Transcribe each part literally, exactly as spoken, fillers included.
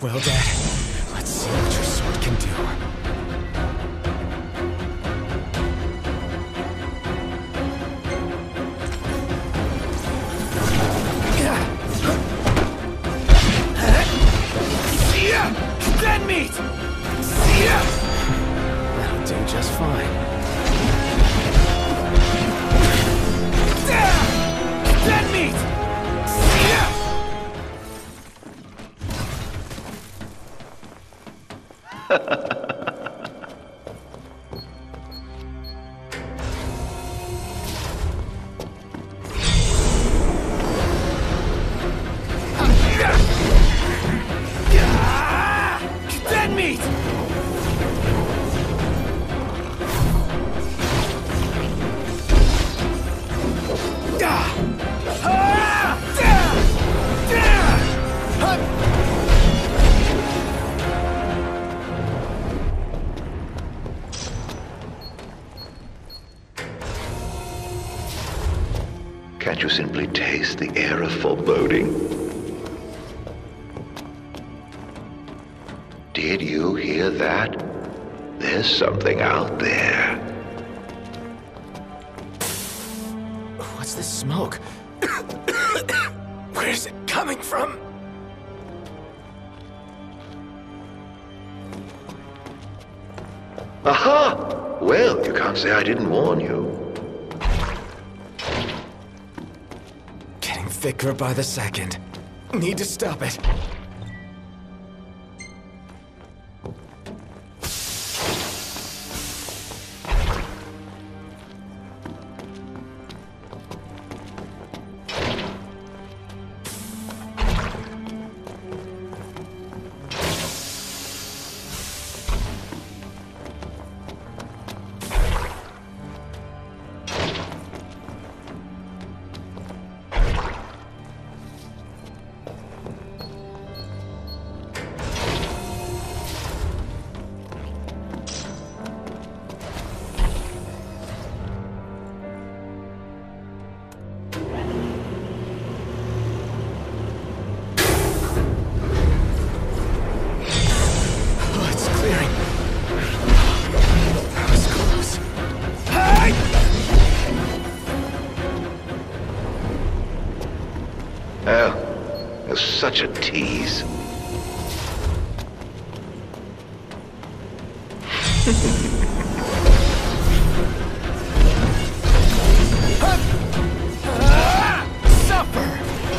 Well, Dad, let's see what your sword can do. Dead meat! See ya! That'll do just fine. Dead meat! See ya! Dead meat! Can't you simply taste the air of foreboding? Did you hear that? There's something out there. What's this smoke? Where's it coming from? Aha! Well, you can't say I didn't warn you. Getting thicker by the second. Need to stop it. Oh, you're such a tease. Suffer!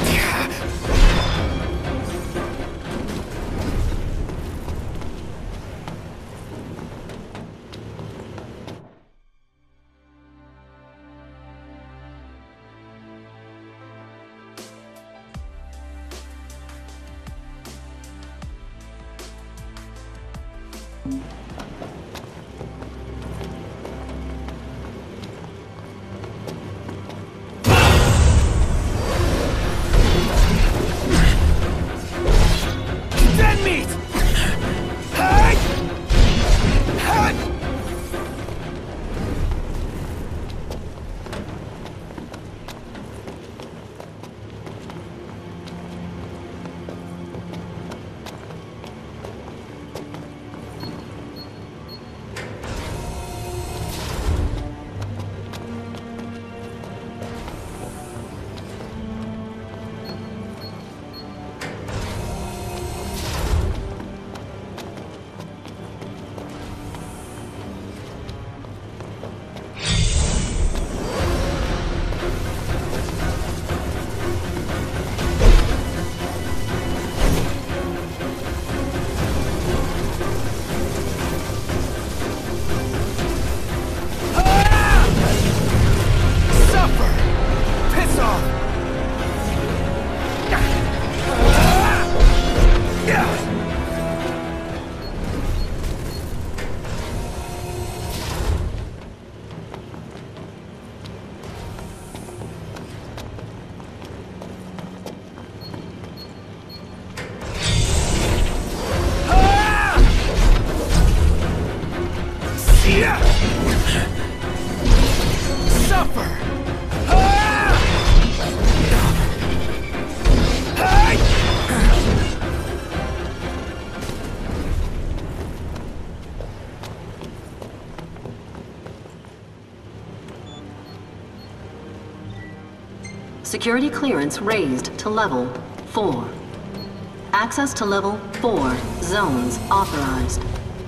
Dead meat! Hey! Hey! Security clearance raised to level four. Access to level four zones authorized.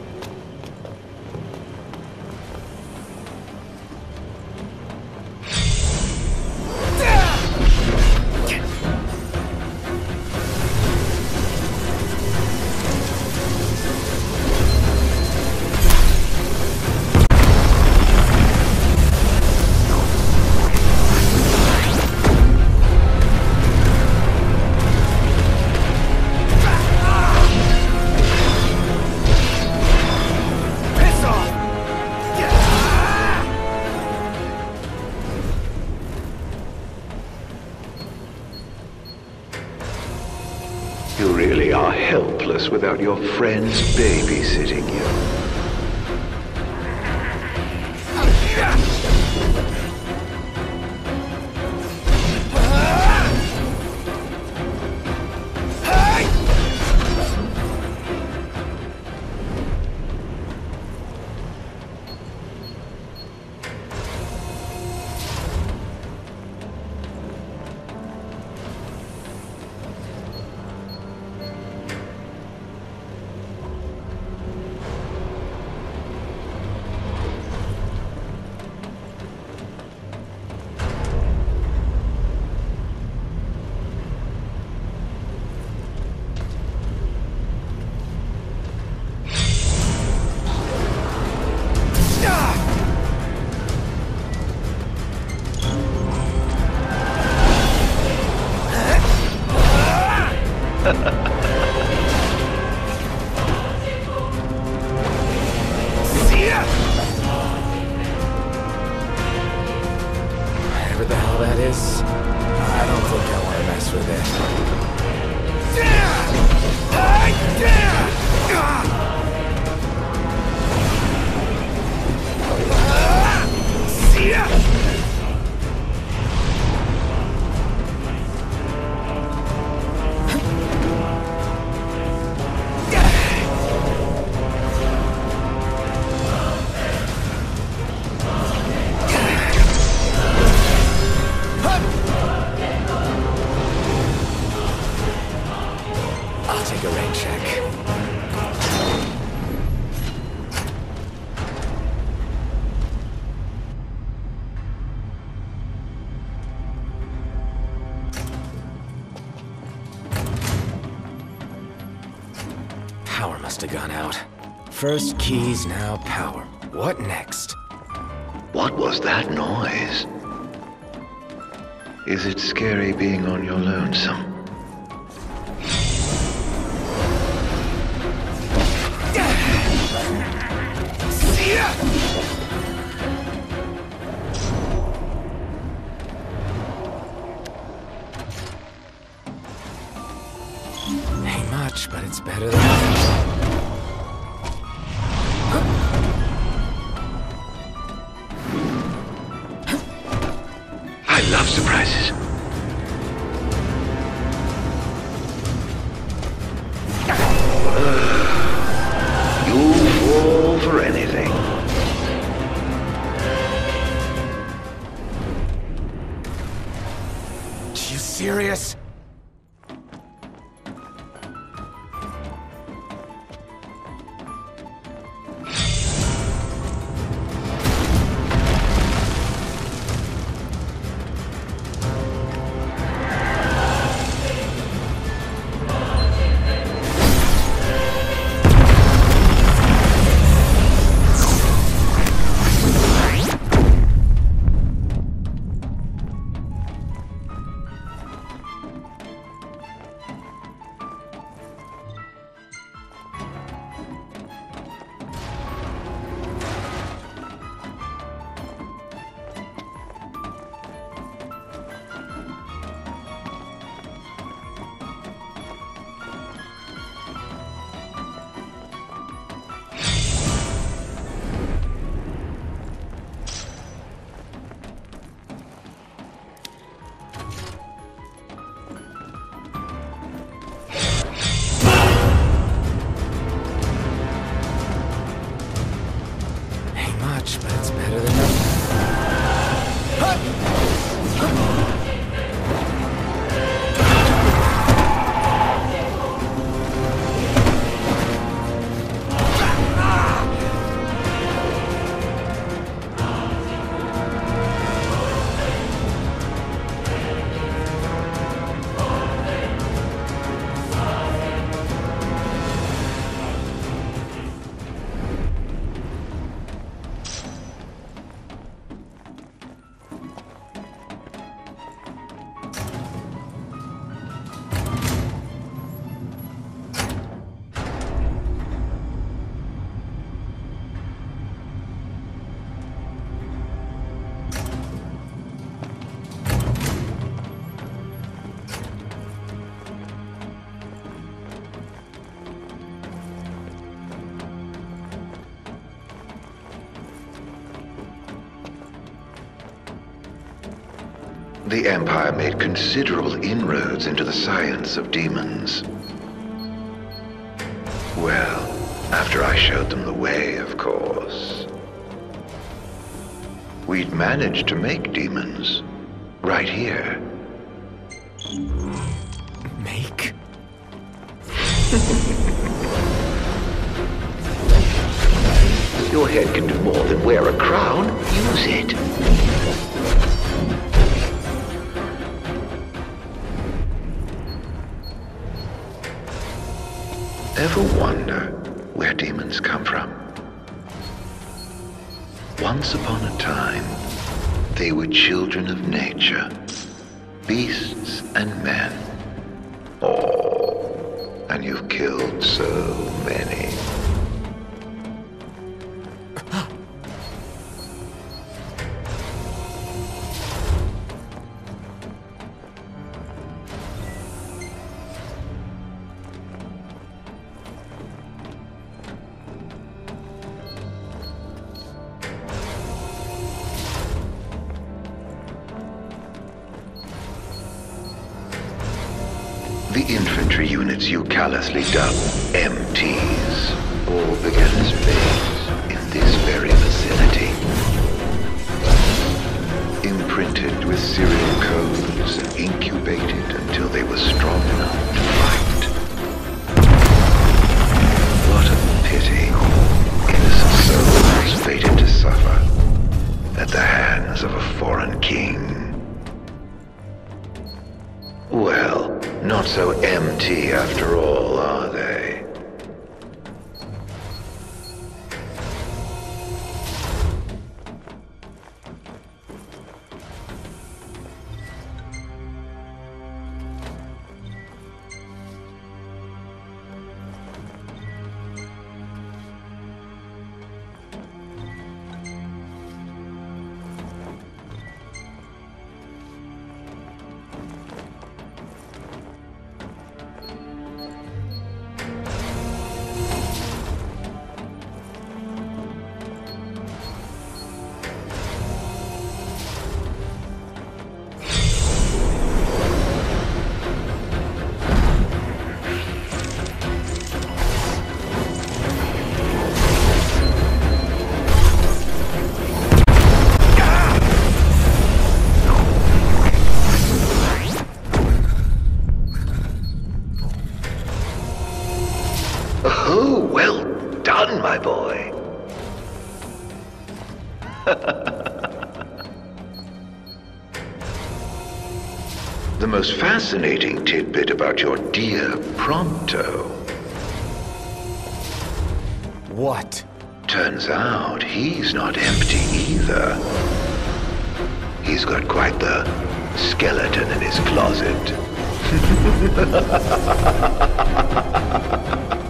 You really are helpless without your friends babysitting you. Whatever the hell that is, I don't think I want to mess with I'll take a rain check. Power must have gone out. First keys, now power. What next? What was that noise? Is it scary being on your lonesome? Ain't much, but it's better than nothing. I love surprises. You'll fall for anything. You serious? The Empire made considerable inroads into the science of demons. Well, after I showed them the way, of course. We'd managed to make demons right here. Make? Your head can do more than wear a crown. Use it. Ever wonder where demons come from? Once upon a time, they were children of nature, beasts and men. Oh, and you've killed so many. The infantry units you callously dub M Ts all began as babes in this very vicinity. Imprinted with serial codes and incubated until they were strong enough to fight. What a pity. Innocent souls fated to suffer at the hands of a foreign king. Well, not so empty after all, are they? Oh, well done, my boy. The most fascinating tidbit about your dear Prompto. What? Turns out he's not empty either. He's got quite the skeleton in his closet.